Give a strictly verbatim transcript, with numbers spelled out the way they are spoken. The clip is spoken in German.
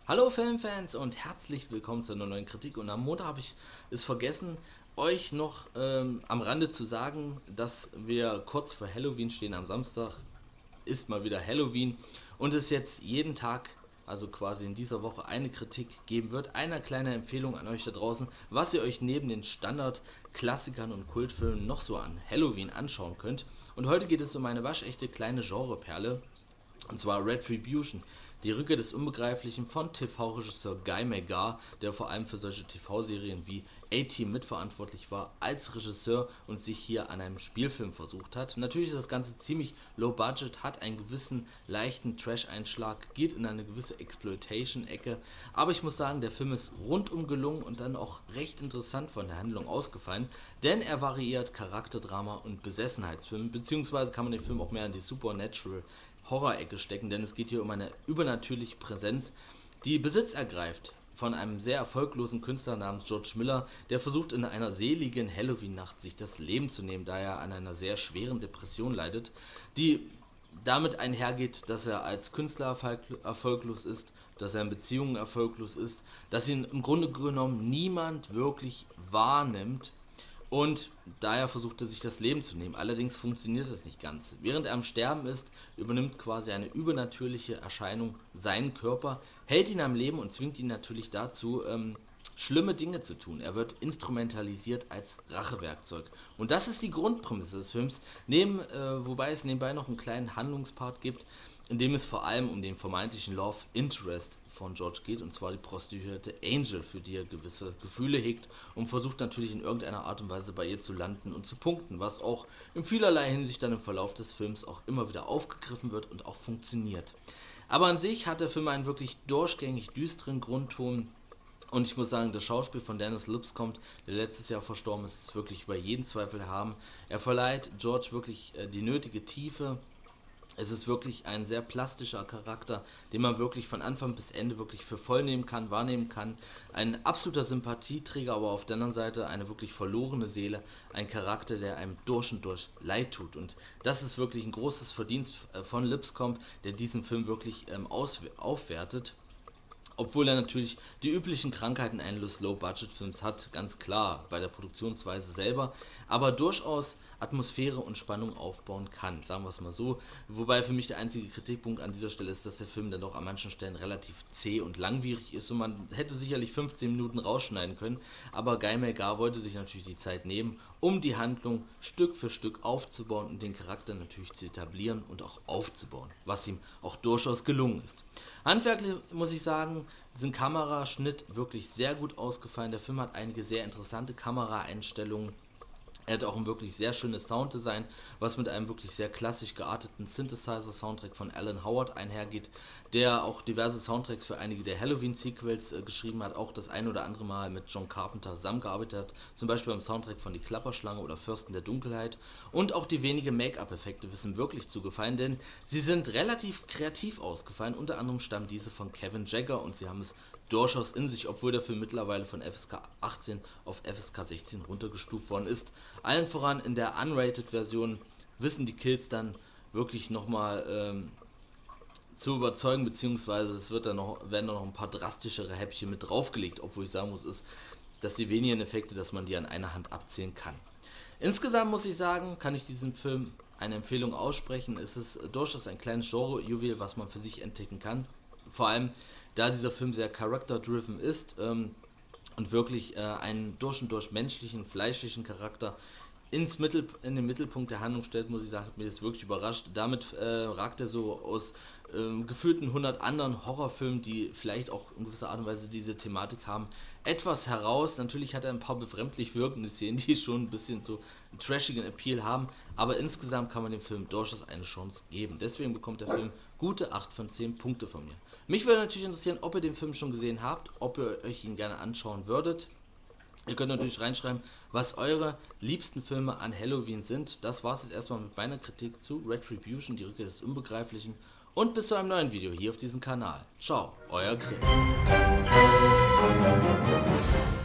Hallo Filmfans und herzlich willkommen zu einer neuen Kritik. Und am Montag habe ich es vergessen, euch noch ähm, am Rande zu sagen, dass wir kurz vor Halloween stehen. Am Samstag ist mal wieder Halloween und es jetzt jeden Tag, also quasi in dieser Woche, eine Kritik geben wird. Eine kleine Empfehlung an euch da draußen, was ihr euch neben den Standard-Klassikern und Kultfilmen noch so an Halloween anschauen könnt. Und heute geht es um eine waschechte kleine Genreperle. Und zwar Retribution, die Rückkehr des Unbegreiflichen von T V-Regisseur Guy Megar, der vor allem für solche T V-Serien wie A-Team mitverantwortlich war als Regisseur und sich hier an einem Spielfilm versucht hat. Natürlich ist das Ganze ziemlich low budget, hat einen gewissen leichten Trash-Einschlag, geht in eine gewisse Exploitation-Ecke, aber ich muss sagen, der Film ist rundum gelungen und dann auch recht interessant von der Handlung ausgefallen, denn er variiert Charakterdrama und Besessenheitsfilm, beziehungsweise kann man den Film auch mehr in die Supernatural Horror-Ecke stecken, denn es geht hier um eine übernatürliche Präsenz, die Besitz ergreift von einem sehr erfolglosen Künstler namens George Miller, der versucht in einer seligen Halloween-Nacht sich das Leben zu nehmen, da er an einer sehr schweren Depression leidet, die damit einhergeht, dass er als Künstler erfolglos ist, dass er in Beziehungen erfolglos ist, dass ihn im Grunde genommen niemand wirklich wahrnimmt. Und daher versucht er sich das Leben zu nehmen. Allerdings funktioniert es nicht ganz. Während er am Sterben ist, übernimmt quasi eine übernatürliche Erscheinung seinen Körper, hält ihn am Leben und zwingt ihn natürlich dazu, ähm, schlimme Dinge zu tun. Er wird instrumentalisiert als Rachewerkzeug. Und das ist die Grundprämisse des Films, neben, äh, wobei es nebenbei noch einen kleinen Handlungspart gibt, in dem es vor allem um den vermeintlichen Love Interest von George geht, und zwar die Prostituierte Angel, für die er gewisse Gefühle hegt und versucht natürlich in irgendeiner Art und Weise bei ihr zu landen und zu punkten, was auch in vielerlei Hinsicht dann im Verlauf des Films auch immer wieder aufgegriffen wird und auch funktioniert. Aber an sich hat der Film einen wirklich durchgängig düsteren Grundton. Und ich muss sagen, das Schauspiel von Dennis Lipscomb, der letztes Jahr verstorben ist, ist wirklich über jeden Zweifel haben. Er verleiht George wirklich äh, die nötige Tiefe. Es ist wirklich ein sehr plastischer Charakter, den man wirklich von Anfang bis Ende wirklich für voll nehmen kann, wahrnehmen kann. Ein absoluter Sympathieträger, aber auf der anderen Seite eine wirklich verlorene Seele. Ein Charakter, der einem durch und durch leid tut. Und das ist wirklich ein großes Verdienst von Lipscomb, der diesen Film wirklich ähm, aufwertet. Obwohl er natürlich die üblichen Krankheiten eines Low-Budget-Films hat, ganz klar, bei der Produktionsweise selber, aber durchaus Atmosphäre und Spannung aufbauen kann, sagen wir es mal so. Wobei für mich der einzige Kritikpunkt an dieser Stelle ist, dass der Film dann doch an manchen Stellen relativ zäh und langwierig ist und man hätte sicherlich fünfzehn Minuten rausschneiden können, aber Guy Megar wollte sich natürlich die Zeit nehmen, um die Handlung Stück für Stück aufzubauen und den Charakter natürlich zu etablieren und auch aufzubauen, was ihm auch durchaus gelungen ist. Handwerklich muss ich sagen, sind Kamera, Schnitt wirklich sehr gut ausgefallen. Der Film hat einige sehr interessante Kameraeinstellungen. Er hat auch ein wirklich sehr schönes Sounddesign, was mit einem wirklich sehr klassisch gearteten Synthesizer-Soundtrack von Alan Howard einhergeht, der auch diverse Soundtracks für einige der Halloween-Sequels äh, geschrieben hat, auch das ein oder andere Mal mit John Carpenter zusammengearbeitet hat, zum Beispiel beim Soundtrack von Die Klapperschlange oder Fürsten der Dunkelheit. Und auch die wenigen Make-up-Effekte wissen wirklich zu gefallen, denn sie sind relativ kreativ ausgefallen. Unter anderem stammen diese von Kevin Jagger und sie haben es durchaus in sich, obwohl der Film mittlerweile von F S K achtzehn auf F S K sechzehn runtergestuft worden ist. Allen voran in der Unrated-Version wissen die Kills dann wirklich nochmal ähm, zu überzeugen, beziehungsweise es wird dann noch, werden dann noch ein paar drastischere Häppchen mit draufgelegt, obwohl ich sagen muss, ist, dass die wenigen Effekte, dass man die an einer Hand abzählen kann. Insgesamt muss ich sagen, kann ich diesem Film eine Empfehlung aussprechen. Es ist durchaus ein kleines Genre-Juwel, was man für sich entdecken kann. Vor allem, da dieser Film sehr character-driven ist ähm, und wirklich äh, einen durch und durch menschlichen, fleischlichen Charakter ins Mittel, in den Mittelpunkt der Handlung stellt, muss ich sagen, hat mich das wirklich überrascht. Damit äh, ragt er so aus äh, gefühlten hundert anderen Horrorfilmen, die vielleicht auch in gewisser Art und Weise diese Thematik haben, etwas heraus. Natürlich hat er ein paar befremdlich wirkende Szenen, die schon ein bisschen so einen trashigen Appeal haben, aber insgesamt kann man dem Film durchaus eine Chance geben. Deswegen bekommt der Film gute acht von zehn Punkte von mir. Mich würde natürlich interessieren, ob ihr den Film schon gesehen habt, ob ihr euch ihn gerne anschauen würdet. Ihr könnt natürlich reinschreiben, was eure liebsten Filme an Halloween sind. Das war es jetzt erstmal mit meiner Kritik zu Retribution, die Rückkehr des Unbegreiflichen. Und bis zu einem neuen Video hier auf diesem Kanal. Ciao, euer Grimm.